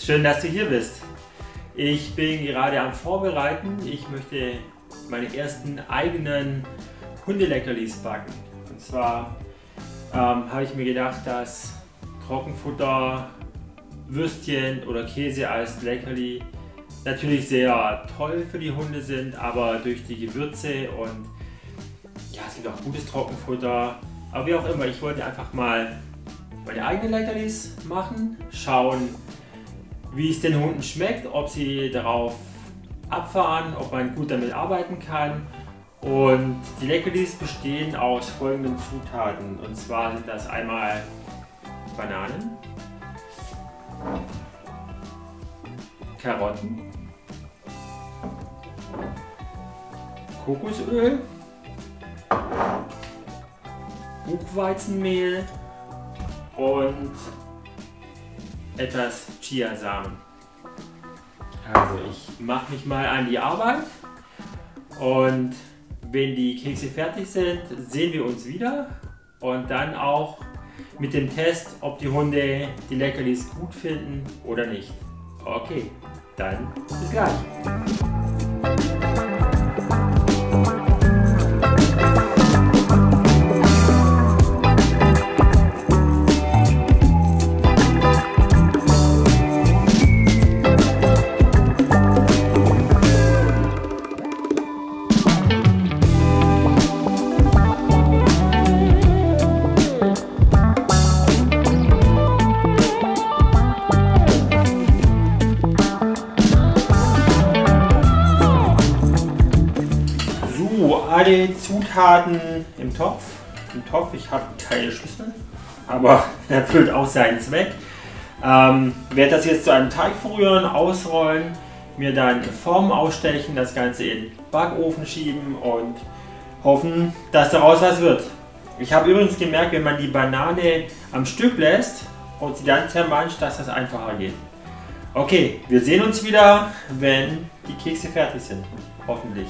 Schön, dass du hier bist. Ich bin gerade am Vorbereiten. Ich möchte meine ersten eigenen Hundeleckerlis backen. Und zwar habe ich mir gedacht, dass Trockenfutter, Würstchen oder Käse als Leckerli natürlich sehr toll für die Hunde sind, aber durch die Gewürze und ja, es gibt auch gutes Trockenfutter. Aber wie auch immer, ich wollte einfach mal meine eigenen Leckerlis machen, schauen, wie es den Hunden schmeckt, ob sie darauf abfahren, ob man gut damit arbeiten kann. Und die Leckerlis bestehen aus folgenden Zutaten. Und zwar sind das einmal Bananen, Karotten, Kokosöl, Buchweizenmehl und etwas Chiasamen. Also ich mache mich mal an die Arbeit und wenn die Kekse fertig sind, sehen wir uns wieder und dann auch mit dem Test, ob die Hunde die Leckerlis gut finden oder nicht. Okay, dann bis gleich. Alle Zutaten im Topf. Ich habe keine Schüssel, aber er erfüllt auch seinen Zweck. Werde das jetzt zu einem Teig verrühren, ausrollen, mir dann Formen ausstechen, das Ganze in den Backofen schieben und hoffen, dass daraus was wird. Ich habe übrigens gemerkt, wenn man die Banane am Stück lässt und sie dann zermanscht, dass das einfacher geht. Okay, wir sehen uns wieder, wenn die Kekse fertig sind. Hoffentlich.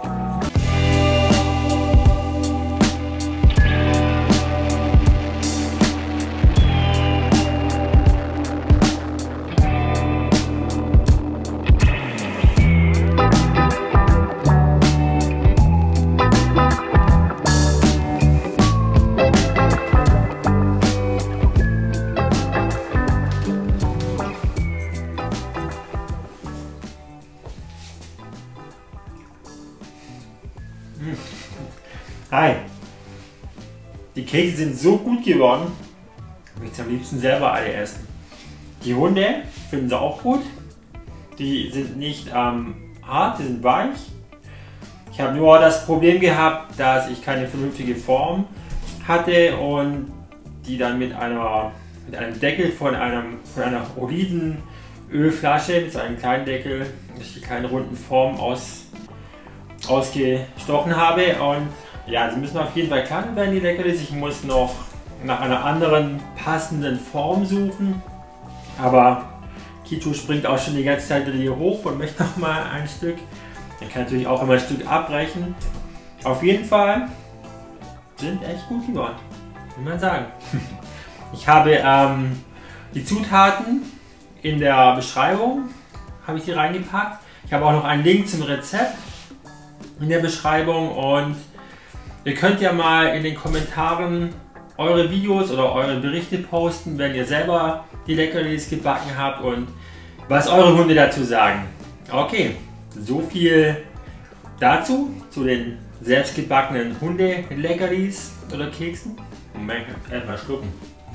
Hi! Die Kekse sind so gut geworden, ich möchte am liebsten selber alle essen. Die Hunde finden sie auch gut. Die sind nicht hart, die sind weich. Ich habe nur das Problem gehabt, dass ich keine vernünftige Form hatte und die dann mit einem Deckel von einer Olivenölflasche, mit so einem kleinen Deckel, durch die kleinen runden Form ausgestochen habe. Und ja, sie müssen auf jeden Fall kleiner werden, die Leckerlis. Ich muss noch nach einer anderen passenden Form suchen. Aber Kito springt auch schon die ganze Zeit wieder hier hoch und möchte noch mal ein Stück. Er kann natürlich auch immer ein Stück abbrechen. Auf jeden Fall sind echt gut geworden, muss man sagen. Ich habe die Zutaten in der Beschreibung, habe ich die reingepackt. Ich habe auch noch einen Link zum Rezept in der Beschreibung und ihr könnt ja mal in den Kommentaren eure Videos oder eure Berichte posten, wenn ihr selber die Leckerlis gebacken habt und was eure Hunde dazu sagen. Okay, so viel dazu, zu den selbstgebackenen Hunde-Leckerlis oder Keksen. Moment, mal schlucken.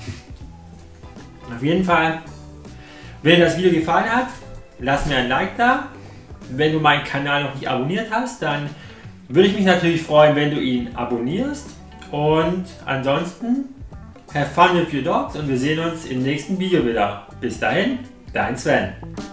Auf jeden Fall, wenn dir das Video gefallen hat, lass mir ein Like da. Wenn du meinen Kanal noch nicht abonniert hast, dann würde ich mich natürlich freuen, wenn du ihn abonnierst. Und ansonsten, have fun with your dogs und wir sehen uns im nächsten Video wieder. Bis dahin, dein Sven.